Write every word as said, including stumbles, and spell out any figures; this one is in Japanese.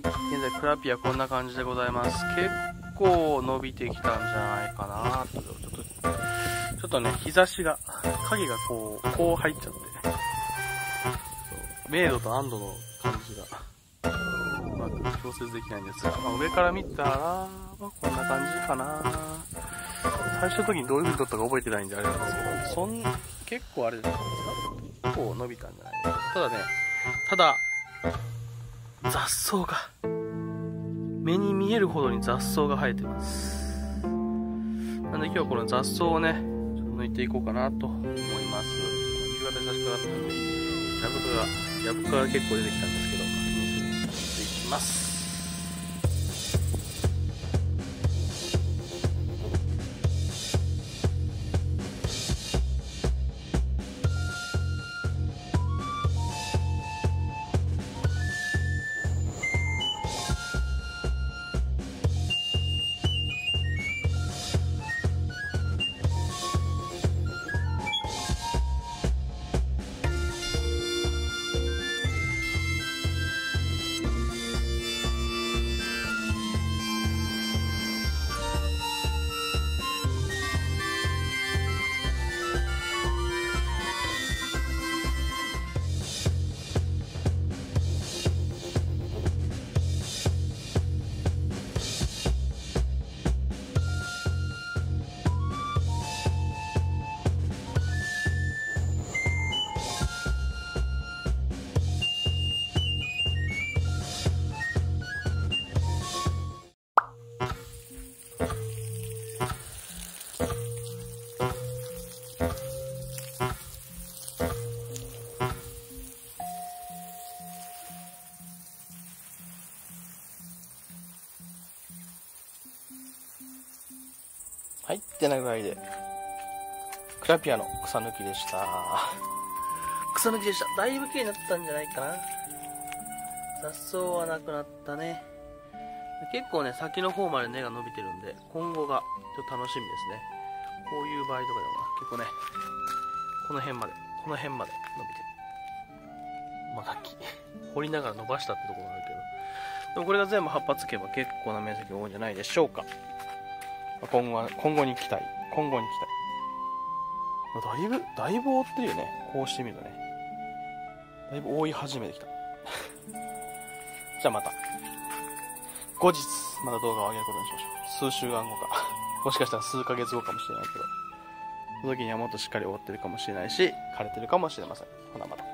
現在クラピアこんな感じでございます。結構伸びてきたんじゃないかなと。ちょっと、ちょっとね、日差しが、影がこう、こう入っちゃって、明度と安度の感じが、うまく調節できないんですが、まあ、上から見たら、まあ、こんな感じかな。最初の時にどういう風に撮ったか覚えてないんであれなんですけど、そん、結構あれじゃないですか。結構伸びたんじゃないですか。ただね、ただ、雑草が、目に見えるほどに雑草が生えてます。なんで今日はこの雑草をね、ちょっと抜いていこうかなと思います。夕方差し掛かったので、ヤブカが、ヤブカが結構出てきたんですけど、確認するようにしていきます。はい、ってな具合で、クラピアの草抜きでした。草抜きでした。だいぶ綺麗になったんじゃないかな。雑草はなくなったね。結構ね、先の方まで根が伸びてるんで、今後がちょっと楽しみですね。こういう場合とかでも結構ね、この辺まで、この辺まで伸びてる。まあ、さっき、掘りながら伸ばしたってところがあるけど。でもこれが全部葉っぱつけば結構な面積が多いんじゃないでしょうか。今後は、今後に期待。今後に期待。だいぶ、だいぶ覆ってるよね。こうしてみるとね。だいぶ覆い始めてきた。じゃあまた。後日、また動画を上げることにしましょう。数週間後か。もしかしたら数ヶ月後かもしれないけど。その時にはもっとしっかり覆ってるかもしれないし、枯れてるかもしれません。ほなまた。